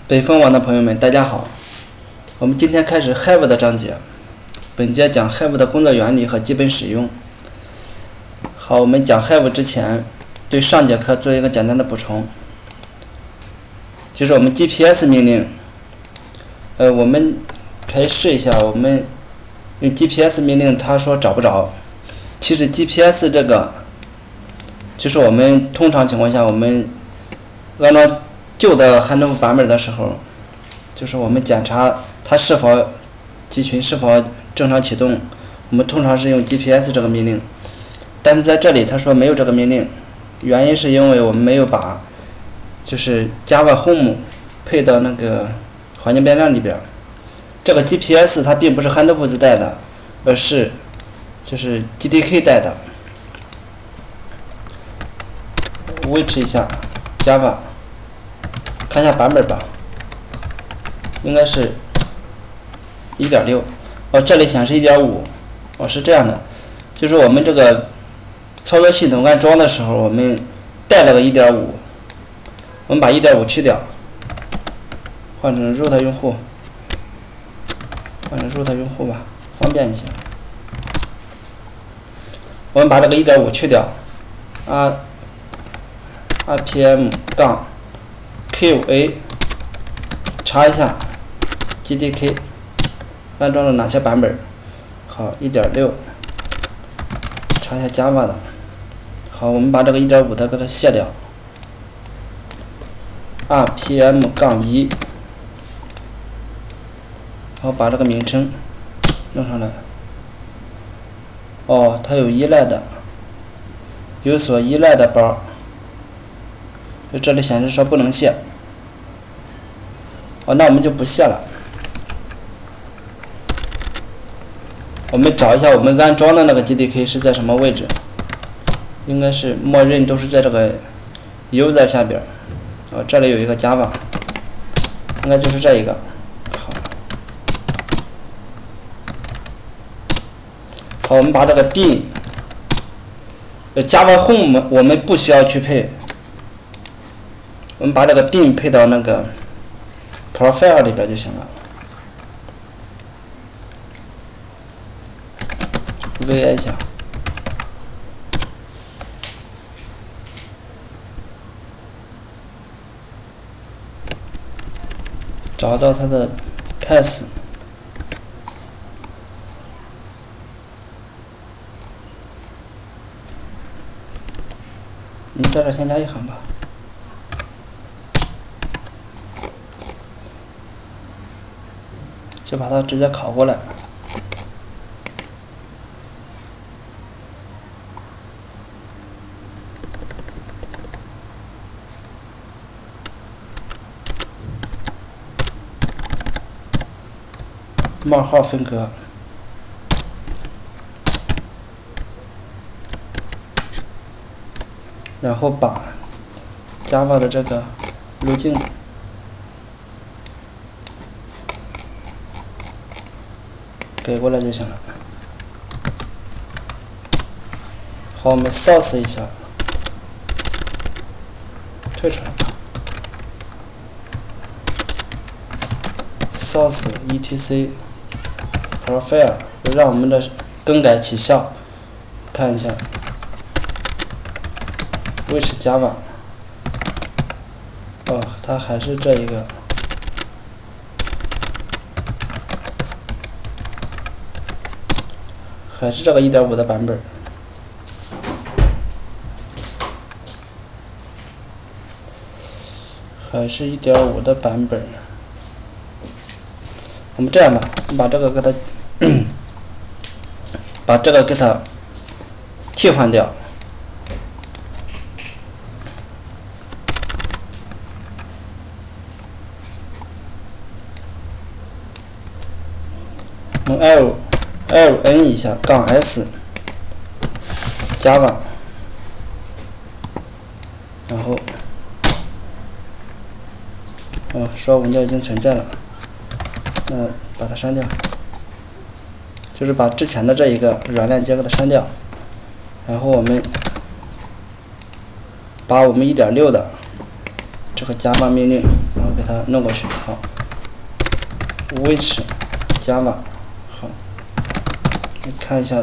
北风网的朋友们，大家好。我们今天开始 Hive 的章节。本节讲 Hive 的工作原理和基本使用。好，我们讲 Hive 之前，对上节课做一个简单的补充，就是我们 GPS 命令。我们可以试一下，我们用 GPS 命令，它说找不着。其实 GPS 这个，就是我们通常情况下，我们按照旧的汉诺夫版本的时候，就是我们检查它是否集群是否正常启动，我们通常是用 GPS 这个命令。但是在这里他说没有这个命令，原因是因为我们没有把就是 Java Home 配到那个环境变量里边。这个 GPS 它并不是汉诺夫自带的，而是就是 JDK 带的。Which 一下 Java， 看一下版本吧，应该是 1.6。这里显示 1.5。是这样的，就是我们这个操作系统安装的时候，我们带了个 1.5， 我们把 1.5 去掉，换成 root 用户，吧，方便一些。我们把这个 1.5 去掉，rpm-qa 查一下 JDK 安装了哪些版本。好， 1.6， 查一下 Java 的。好，我们把这个 1.5 的给它卸掉， rpm-1， 好，把这个名称弄上来。它有依赖的，有所依赖的包，就这里显示说不能卸。那我们就不卸了。我们找一下我们安装的那个 JDK 是在什么位置，应该是默认都是在这个 user 下边。这里有一个 Java， 应该就是这一个。好，我们把这个 bin Java Home 我们不需要去配，我们把这个 bin 配到那个 profile 里边就行了。VI 一下，找到它的 path， 你在这先加一行吧。就把它直接拷过来。冒号分割，然后把 Java 的这个路径给过来就行了。好，我们 source 一下，退出来。source etc profile 让我们的更改起效，看一下 which Java， 它还是这一个，还是这个 1.5 的版本。还是 1.5 的版本。我们这样吧，把这个给它把这个给它替换掉。我们 ln 一下-s Java， 然后说文件已经存在了，把它删掉，就是把之前的这一个软链接给它删掉，然后我们把我们 1.6 的这个 Java 命令，然后给它弄过去。好 ，which Java 好，你看一下，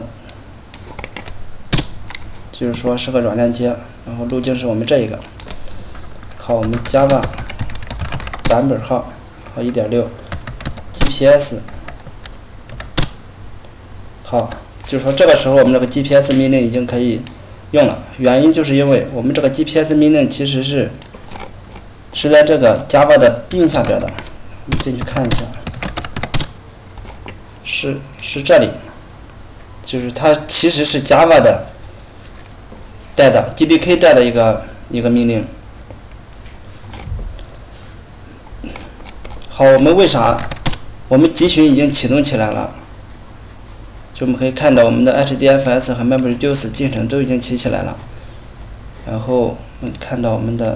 就是说是个软链接，然后路径是我们这一个。好，我们 Java 版本号好 1.6 GPS 好，就是说这个时候我们这个 GPS 命令已经可以用了，原因就是因为我们这个 GPS 命令其实是在这个 Java 的 bin 下边的，我们进去看一下，是这里，就是它其实是 Java 的带的 JDK 带的一个命令。好，我们为啥我们集群已经启动起来了？就我们可以看到我们的 HDFS 和 MapReduce 进程都已经起来了。然后我们看到我们的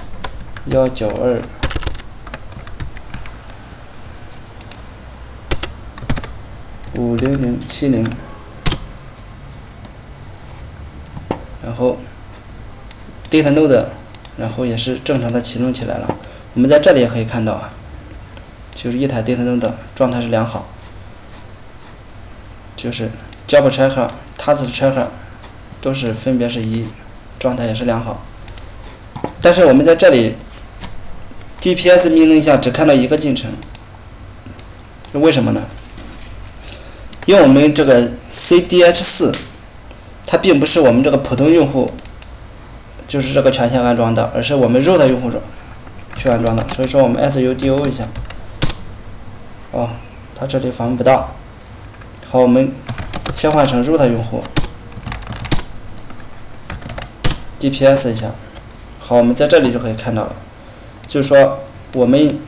19250070，然后 Data Node， 然后也是正常的启动起来了。我们在这里也可以看到啊，就是一台 Data Node 状态是良好，就是 Job Tracker、Task Tracker 都是分别是1，状态也是良好。但是我们在这里 GPS 命令下只看到一个进程，为什么呢？因为我们这个 CDH4 它并不是我们这个普通用户就是这个权限安装的，而是我们 root 用户去安装的，所以说我们 sudo 一下，哦，它这里访问不到。好，我们切换成 root 用户 GPS 一下。好，我们在这里就可以看到了，就是说我们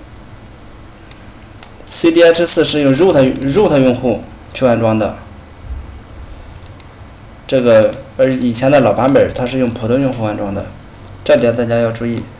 CDH4 是用 root 用户去安装的，这个而以前的老版本它是用普通用户安装的，这点大家要注意。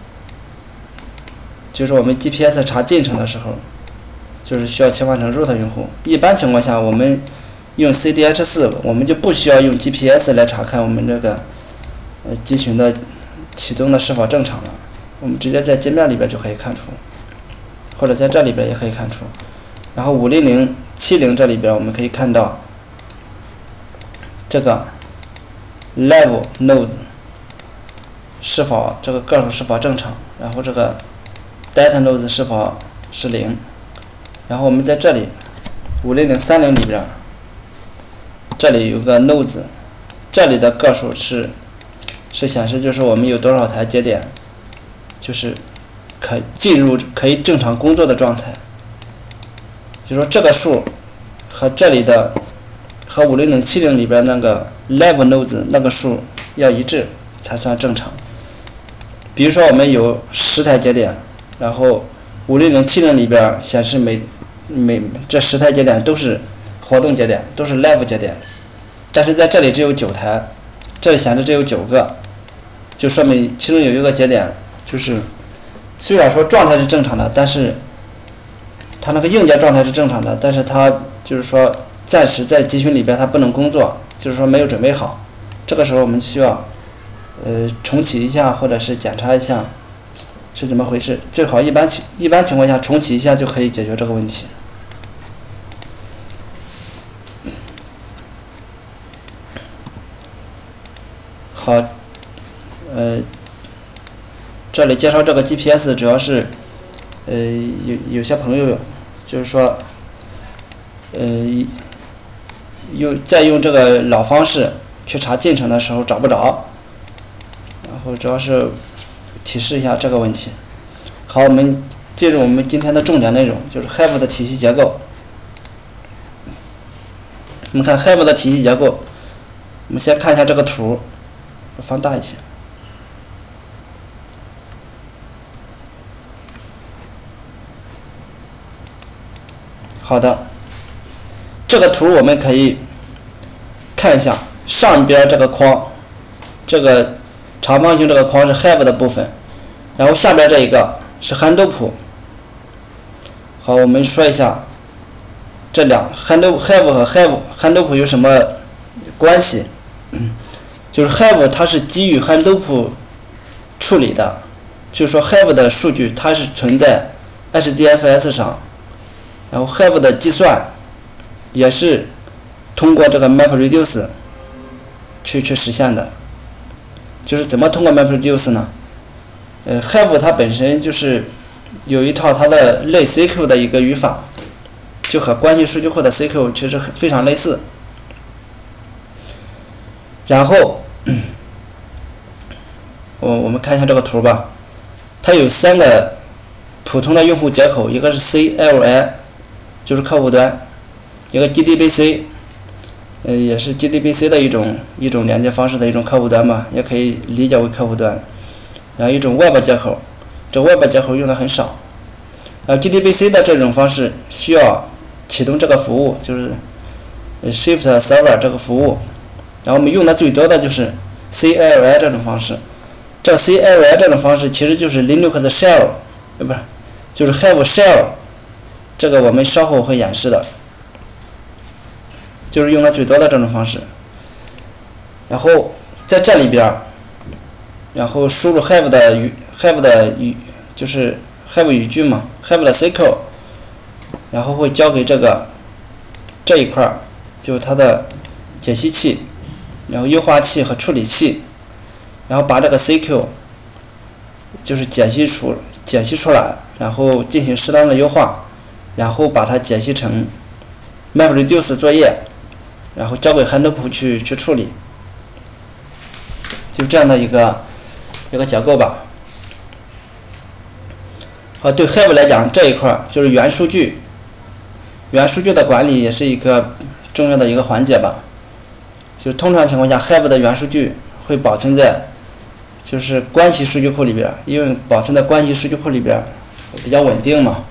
就是我们 GPS 查进程的时候，就是需要切换成 root 用户。一般情况下，我们用 CDH4， 我们就不需要用 GPS 来查看我们这个集群的启动的是否正常了，我们直接在界面里边就可以看出，或者在这里边也可以看出。然后50070这里边我们可以看到这个 Live Nodes 是否这个个数是否正常，然后这个 Data Nodes 是否是0。然后我们在这里50030里边，这里有个 Nodes， 这里的个数是显示就是我们有多少台节点，就是可以正常工作的状态。就说这个数和这里的和50070里边那个 Live Nodes 那个数要一致才算正常。比如说我们有10台节点，然后50070里边显示这10台节点都是活动节点，都是 Live 节点，但是在这里只有9台，这里显示只有9个，就说明其中有一个节点就是虽然说状态是正常的，但是它那个硬件状态是正常的，但是它就是说暂时在集群里边它不能工作，就是说没有准备好。这个时候我们需要重启一下，或者是检查一下是怎么回事，最好一般情况下重启一下就可以解决这个问题。好，这里介绍这个 GPS 主要是有些朋友就是说在用这个老方式去查进程的时候找不着，然后主要是提示一下这个问题。好，我们进入我们今天的重点内容，就是 Hive 的体系结构。我们看 Hive 的体系结构，我们先看一下这个图，我放大一些。好的，这个图我们可以看一下，上边这个框，这个长方形这个框是 Hive 的部分，然后下边这一个是 Hadoop。好，我们说一下这两 Hive 和 Hadoop 有什么关系？就是 Hive 它是基于 Hadoop 处理的， 就是说 Hive 的数据它是存在 HDFS 上，然后 Hive 的计算也是通过这个 MapReduce 去实现的。就是怎么通过 MapReduce 呢？Hive 它本身就是有一套它的类 CQ 的一个语法，就和关系数据库的 CQ 其实非常类似。然后我们看一下这个图吧，它有3个普通的用户接口，一个是 CLI 就是客户端，一个 JDBC 也是 JDBC 的一种连接方式的一种客户端吧，也可以理解为客户端。然后一种 Web 接口，这 Web 接口用的很少。JDBC 的这种方式需要启动这个服务，就是 Shift Server 这个服务。然后我们用的最多的就是 CLI 这种方式。这个 CLI 这种方式其实就是 Linux 的 Shell， 不是，就是 Hive Shell， 这个我们稍后会演示的，就是用的最多的这种方式。然后在这里边，然后输入 Hive 的语就是 Hive 语句嘛 ，Hive 的 CQ， 然后会交给这一块，就是它的解析器，然后优化器和处理器。然后把这个 CQ 就是解析出来，然后进行适当的优化，然后把它解析成 MapReduce 作业，然后交给 Handle 去处理，就这样的一个结构吧。好，对 Hive 来讲，这一块就是元数据的管理也是一个重要的一个环节吧。就是通常情况下 ，Hive 的元数据会保存在就是关系数据库里边，因为保存在关系数据库里边比较稳定嘛，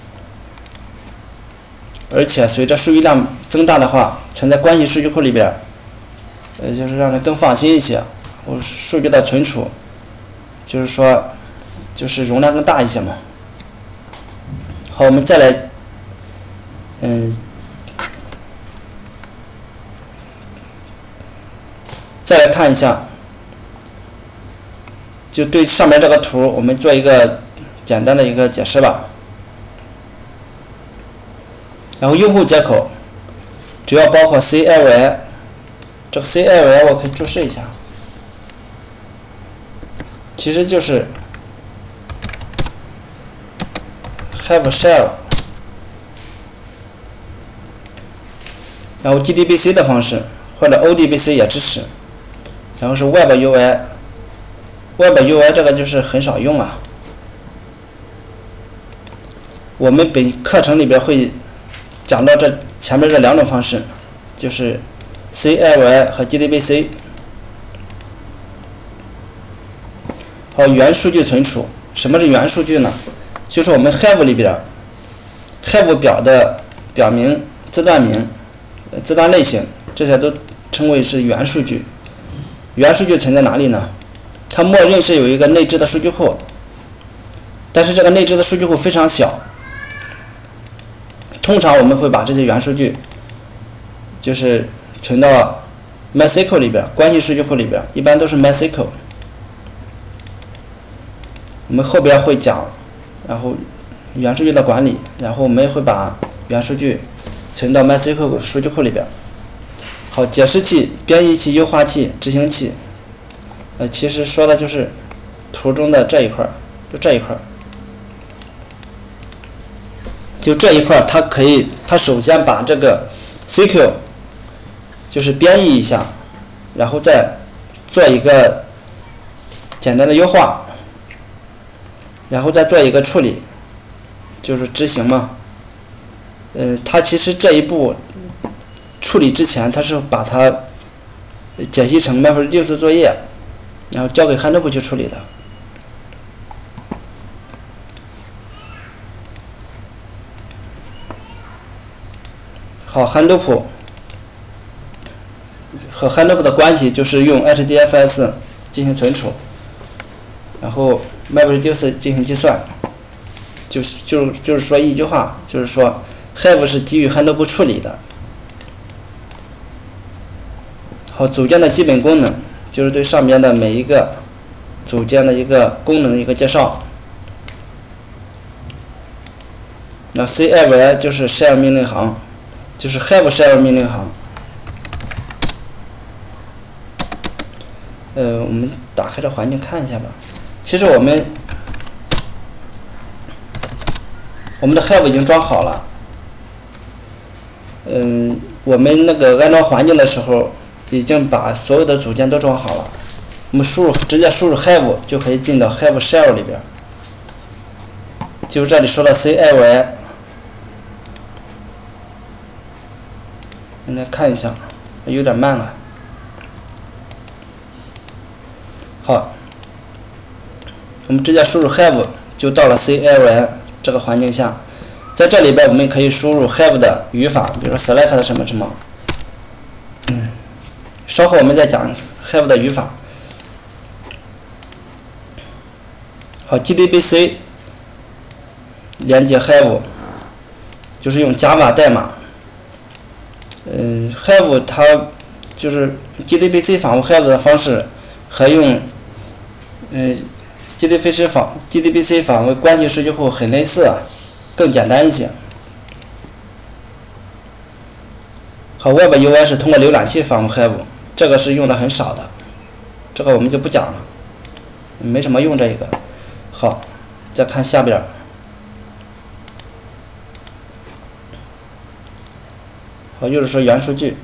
而且随着数据量增大的话，存在关系数据库里边，就是让人更放心一些。数据的存储，就是说，就是容量更大一些嘛。好，我们再来，再来看一下。就对上面这个图，我们做一个简单的一个解释吧。然后用户接口主要包括 CLI， 这个 CLI 我可以注释一下，其实就是 Hive Shell， 然后 JDBC 的方式或者 ODBC 也支持，然后是 Web UI。Web UI 这个就是很少用啊，我们本课程里边会讲到这前面这2种方式，就是 CLI 和 JDBC。好，元数据存储，什么是元数据呢？就是我们 Hive 里边 ，Hive 表名、字段名、字段类型，这些都称为是元数据。元数据存在哪里呢？它默认是有一个内置的数据库，但是这个内置的数据库非常小。通常我们会把这些元数据就是存到 MySQL 里边，关系数据库里边，一般都是 MySQL。我们后边会讲，然后元数据的管理，然后我们会把元数据存到 MySQL 数据库里边。好，解释器、编译器、优化器、执行器。其实说的就是图中的这一块，就这一块，它首先把这个 CQ 就是编译一下，然后再做一个简单的优化，然后再做一个处理，就是执行嘛。它其实这一步处理之前，它是把它解析成 MapReduce 作业。然后交给 Handle 去处理的。好 ，Handle 和 Handle 的关系就是用 HDFS 进行存储，然后 MapReduce 进行计算。就是说一句话，就是说 Hive 是基于 Handle 处理的。好，组件的基本功能。就是对上边的每一个组件的一个功能的一个介绍。那 CLI 就是 shell 命令行，就是 have shell 命令行。我们打开这环境看一下吧。其实我们的 have 已经装好了。我们那个安装环境的时候，已经把所有的组件都装好了。我们直接输入 have 就可以进到 have shell 里边。就是这里说的 CLI， 应该看一下，有点慢了。好，我们直接输入 have 就到了 CLI 这个环境下。在这里边我们可以输入 have 的语法，比如说 select 什么什么。稍后我们再讲 have 的语法。好 ，JDBC 连接 have 就是用 Java 代码。have 它就是 JDBC 访问 have 的方式和用JDBC 访问关系数据库很类似，更简单一些。好 ，Web UI 是通过浏览器访问 have， 这个是用的很少的，这个我们就不讲了，没什么用这个。好，再看下边。好，又是说元数据，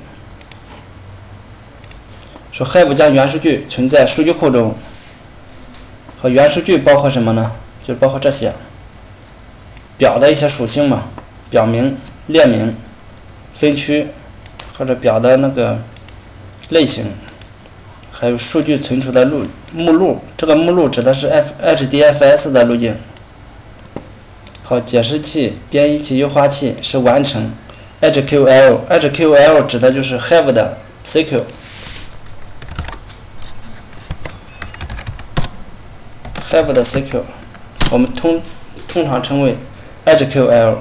说 have 将元数据存在数据库中。和元数据包括什么呢？就包括这些表的一些属性嘛，表名、列名、分区或者表的那个类型，还有数据存储的目录。这个目录指的是 HDFS 的路径。好，解释器、编译器、优化器是完成 HQL 指的就是 have 的 SQL。have 的 SQL， 我们通常称为 HQL。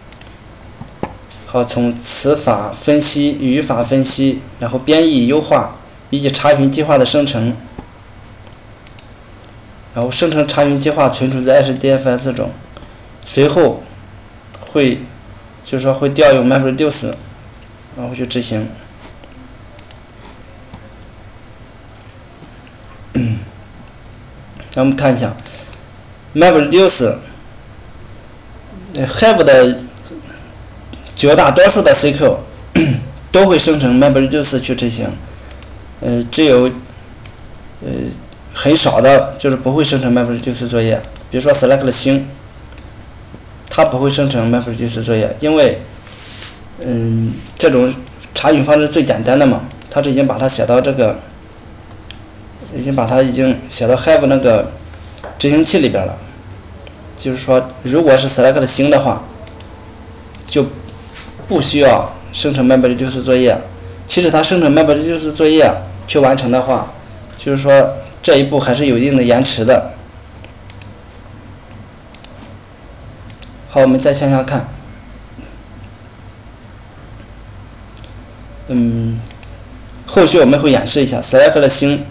好，从词法分析、语法分析，然后编译、优化以及查询计划的生成，然后生成查询计划存储在 HDFS 中，随后会调用 MapReduce， 然后去执行。咱们看一下 MapReduce have 的绝大多数的 SQL 都会生成 MapReduce 去执行，只有很少的就是不会生成 MapReduce 作业，比如说 select 星，它不会生成 MapReduce 作业，因为这种查询方式最简单的嘛，它是已经把它写到这个。已经写到 have 那个执行器里边了。就是说，如果是 select 星的话，就不需要生成 MapReduce 作业。其实它生成 MapReduce 作业去完成的话，就是说这一步还是有一定的延迟的。好，我们再想想看。后续我们会演示一下 select 星。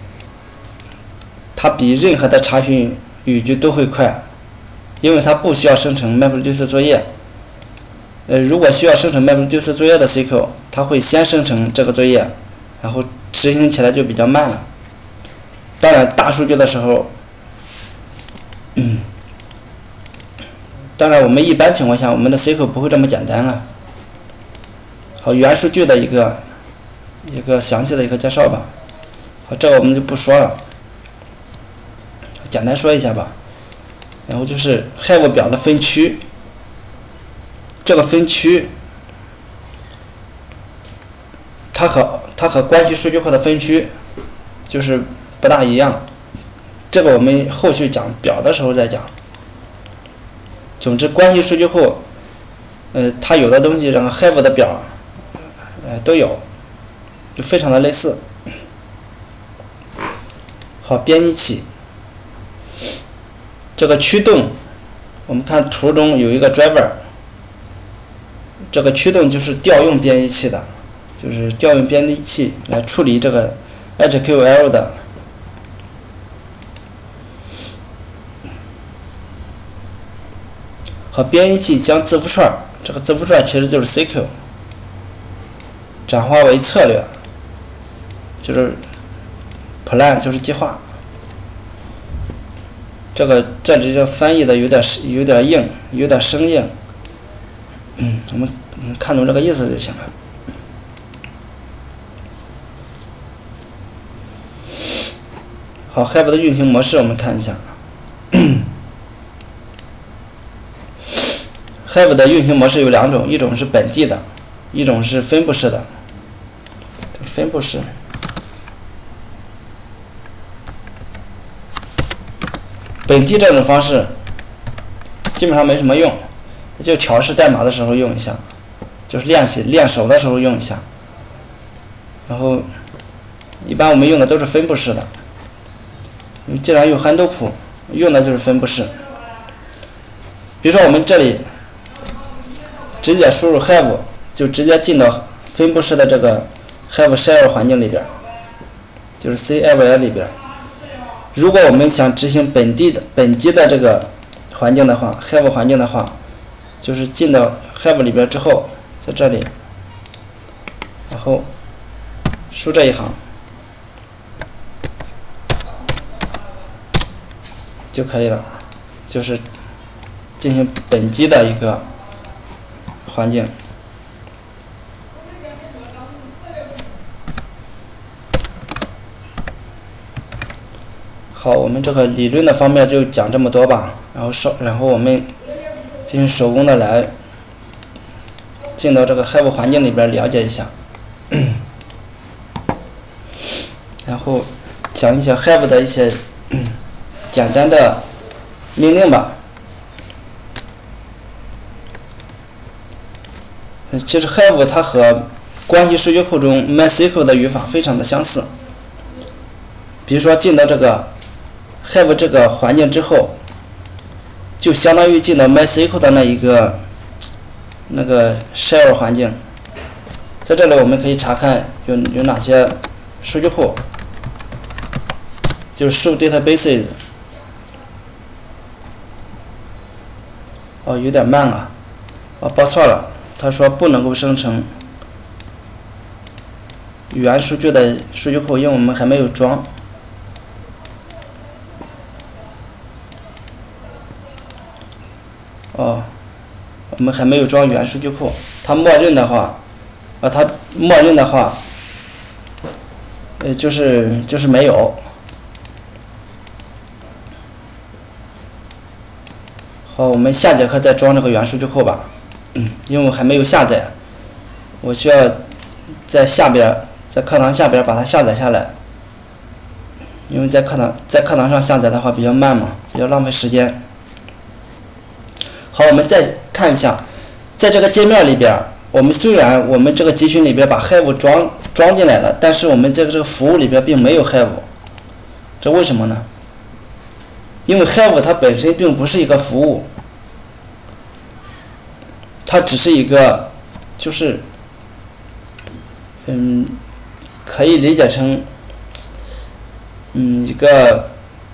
它比任何的查询语句都会快，因为它不需要生成 MapReduce 作业。如果需要生成 MapReduce 作业的 SQL， 它会先生成这个作业，然后执行起来就比较慢了。当然，大数据的时候，当然我们一般情况下，我们的 SQL 不会这么简单了。好，元数据的一个详细的一个介绍吧。好，这个我们就不说了。简单说一下吧，然后就是 have 表的分区，这个分区，它和关系数据库的分区就是不大一样，这个我们后续讲表的时候再讲。总之，关系数据库，它有的东西，然后 have 的表，都有，就非常的类似。好，编译器。这个驱动，我们看图中有一个 driver， 这个驱动就是调用编译器的，就是调用编译器来处理这个 HQL 的和编译器将字符串，这个字符串其实就是 CQ， 转化为策略，就是 plan 就是计划。这里就翻译的有点硬，有点生硬。我们看懂这个意思就行了。好 ，Hive 的运行模式我们看一下。Hive 的运行模式有2种，一种是本地的，一种是分布式的。分布式。本地这种方式基本上没什么用，就调试代码的时候用一下，就是练手的时候用一下。然后一般我们用的都是分布式的。既然用 handle 谱，用的就是分布式。比如说我们这里直接输入 Hive， 就直接进到分布式的这个 Hive shell 环境里边，就是 CLI 里边。如果我们想执行本地的这个环境的话 ，Hive 环境的话，就是进到 Hive 里边之后，在这里，然后输这一行就可以了，就是进行本机的一个环境。好，我们这个理论的方面就讲这么多吧，然后我们进行手工的来进到这个 Hive 环境里边了解一下，然后讲一些 Hive 的一些简单的命令吧。其实 Hive 它和关系数据库中 MySQL 的语法非常的相似。比如说进到这个Hive 这个环境之后，就相当于进到 MySQL 的那个 shell 环境。在这里我们可以查看有哪些数据库，就是 show databases。有点慢啊，报错了，他说不能够生成原数据的数据库，因为我们还没有装。我们还没有装原数据库，它默认的话，就是没有。好，我们下节课再装这个原数据库吧，因为我还没有下载，我需要在课堂下边把它下载下来，因为在课堂上下载的话比较慢嘛，比较浪费时间。好，我们再看一下，在这个界面里边，虽然我们这个集群里边把 Hive 装进来了，但是我们这个服务里边并没有 Hive， 这为什么呢？因为 Hive 它本身并不是一个服务，它只是一个就是可以理解成一个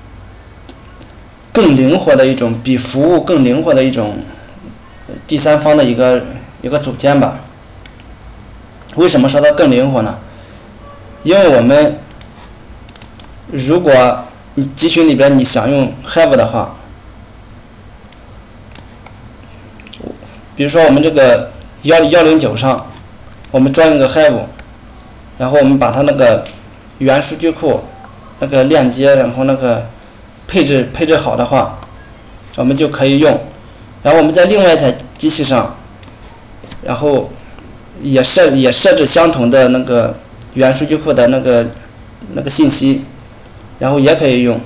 更灵活的一种，比服务更灵活的一种第三方的一个组件吧。为什么说它更灵活呢？因为我们如果你集群里边你想用 Hive 的话，比如说我们这个109上，我们装一个 Hive， 然后我们把它那个原数据库那个链接，然后那个配置好的话，我们就可以用。然后我们在另外一台机器上，然后也设置相同的那个原数据库的那个信息，然后也可以用。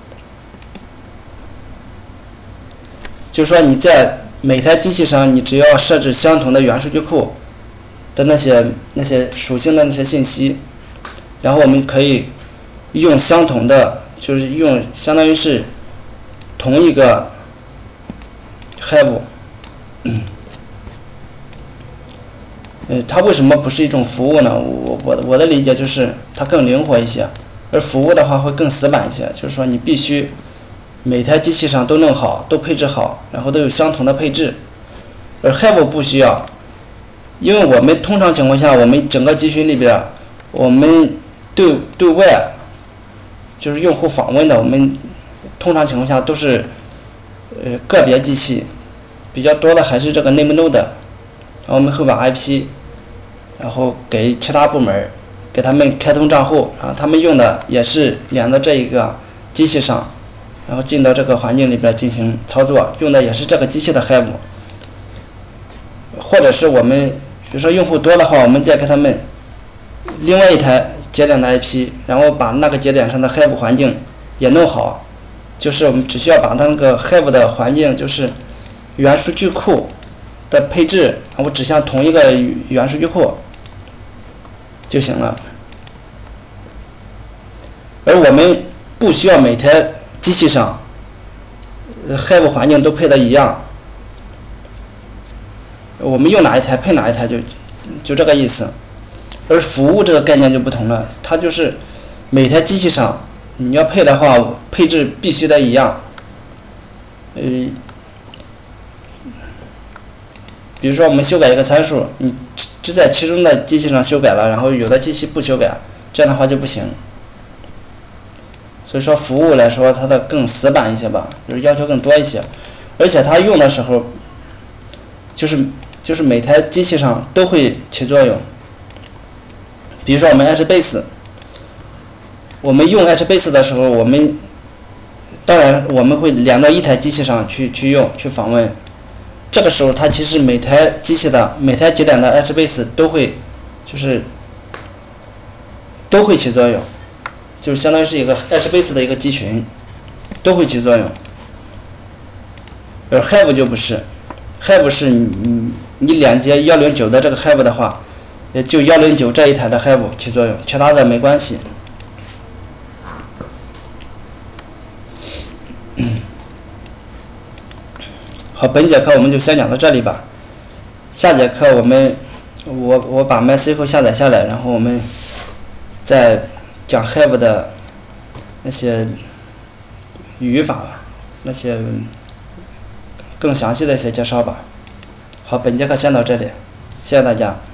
就是说你在每台机器上，你只要设置相同的原数据库的那些属性的那些信息，然后我们可以用相同的，就是用相当于是同一个 Hive。它为什么不是一种服务呢？我的理解就是它更灵活一些，而服务的话会更死板一些，就是说你必须每台机器上都弄好，都配置好，然后都有相同的配置。而 Hive 不需要，因为我们通常情况下，我们整个集群里边，我们对外就是用户访问的，我们通常情况下都是个别机器，比较多的还是这个 name node， 然后我们会把 IP 然后给其他部门，给他们开通账户，然后他们用的也是连到这一个机器上，然后进到这个环境里边进行操作，用的也是这个机器的 Hive。或者是我们比如说用户多的话，我们再给他们另外一台节点的 IP， 然后把那个节点上的 Hive 环境也弄好，就是我们只需要把那个 Hive 的环境就是原数据库的配置，然后指向同一个原数据库就行了。而我们不需要每台机器上Hive 环境都配的一样，我们用哪一台配哪一台就这个意思。而服务这个概念就不同了，它就是每台机器上你要配的话，配置必须得一样。比如说我们修改一个参数，你只在其中的机器上修改了，然后有的机器不修改，这样的话就不行。所以说服务来说，它的更死板一些吧，就是要求更多一些，而且它用的时候，就是每台机器上都会起作用。比如说我们 HBase， 我们用 HBase 的时候，当然我们会连到一台机器上去用去访问，这个时候它其实每台机器的每台节点的 HBase 都会起作用，就是相当于是一个 HBase 的一个集群，都会起作用。而 Hive 就不是。Hive 是你连接109的这个 Hive 的话，也就109这一台的 Hive 起作用，其他的没关系。好，本节课我们就先讲到这里吧。下节课我把 MySQL 下载下来，然后我们再讲 Hive 的那些语法，那些更详细的一些介绍吧。好，本节课先到这里，谢谢大家。